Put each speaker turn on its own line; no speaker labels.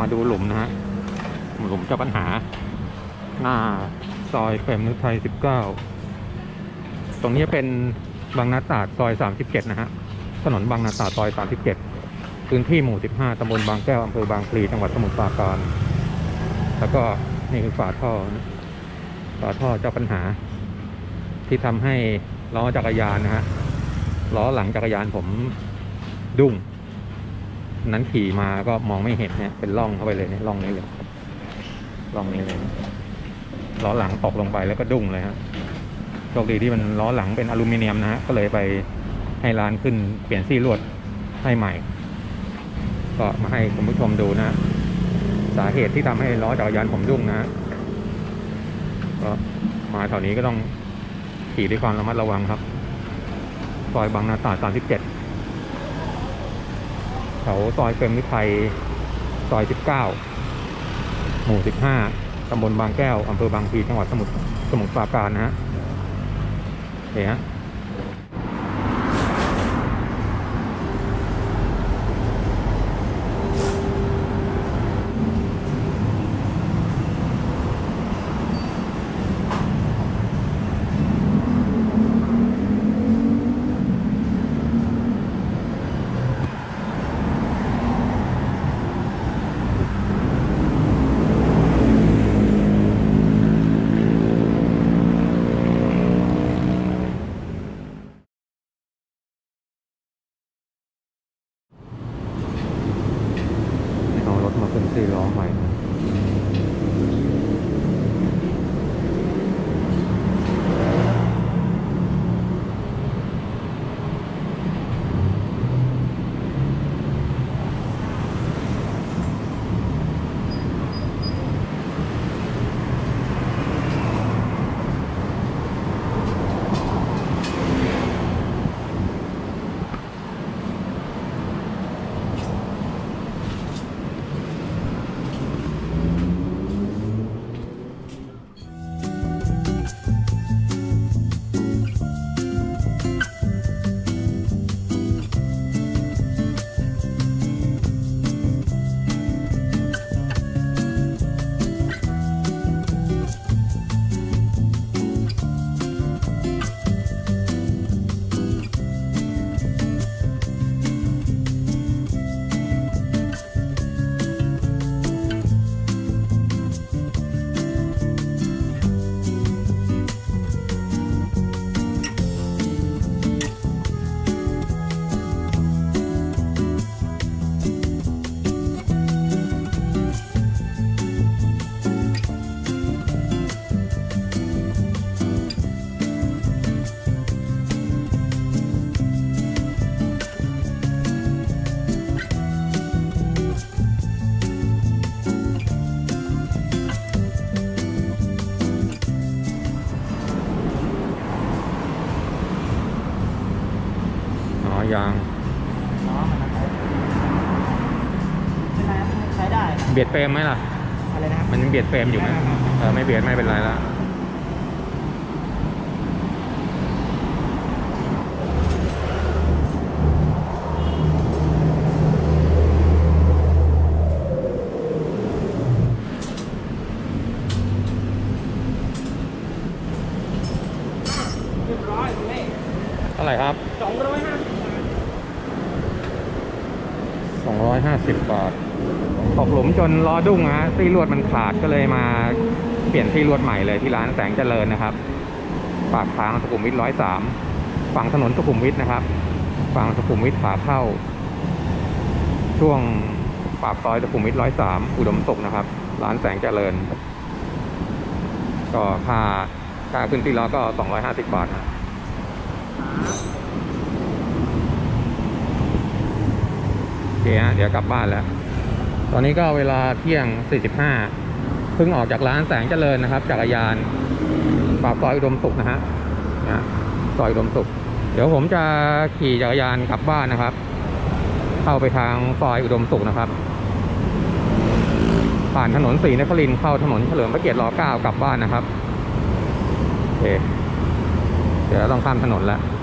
มาดูหลุมนะฮะหลุมเจ้าปัญหาหน้าซอยเปรมฤทัย19ตรงนี้เป็นบางนาตราดซอย37นะฮะถนนบางนาตราดซอย37พื้นที่หมู่15ตำบลบางแก้วอำเภอบางพลีจังหวัดสมุทรปราการแล้วก็นี่คือฝาท่อเจ้าปัญหาที่ทำให้ล้อจักรยานนะฮะล้อหลังจักรยานผมดุ้งนั้นขี่มาก็มองไม่เห็นเนี่ยเป็นร่องเข้าไปเลยเนี่ยร่องนี้เลยร่องนี้เลยล้อหลังตกลงไปแล้วก็ดุ้งเลยฮะโชคดีที่มันล้อหลังเป็นอลูมิเนียมนะฮะก็เลยไปให้ร้านขึ้นเปลี่ยนซี่ลวดให้ใหม่ก็มาให้คุณผู้ชมดูนะสาเหตุที่ทำให้ล้อจักรยานผมดุ้งนะฮะก็มาแถวนี้ก็ต้องขี่ด้วยความระมัดระวังครับซอยบางนาตราด37แถวซอยเปรมฤทัยซอย19หมู่15ตำบลบางแก้วอำเภอบางพลีจังหวัดสมุทรปราการนะฮะเนี่ยฮะมาขึ้นซี่ล้อใหม่ยาง
ใช้ได้
เบียดเฟรมไหมล่ะ
อะไรนะ
มันยังเบียดเฟรมอยู่ไหมไม่เบียดไม่เป็นไรละ
เรียบร้อยคุณแม่
เท่าไหร่ครับ250 บาทตกหลุมจนล้อดุ้งฮะซี่ลวดมันขาดก็เลยมาเปลี่ยนซี่ลวดใหม่เลยที่ร้านแสงเจริญนะครับปากทางสุขุมวิท103ฝั่งถนนสุขุมวิทนะครับฝั่งสุขุมวิทขาเข้าช่วงปากซอยสุขุมวิท103อุดมสุขนะครับร้านแสงเจริญก็ค่าขึ้นซี่ล้อก็250 บาทนะโอเคฮะเดี๋ยวกลับบ้านแล้วตอนนี้ก็เวลาเที่ยง45เพิ่งออกจากร้านแสงเจริญนะครับจักรยานปากซอยอุดมสุขนะฮะซอยอุดมสุขเดี๋ยวผมจะขี่จักรยานกลับบ้านนะครับเข้าไปทางซอยอุดมสุขนะครับผ่านถนนศรีนครินทร์เข้าถนนเฉลิมพระเกียรติร9กลับบ้านนะครับโอเคเดี๋ยวต้องข้ามถนนแล้ว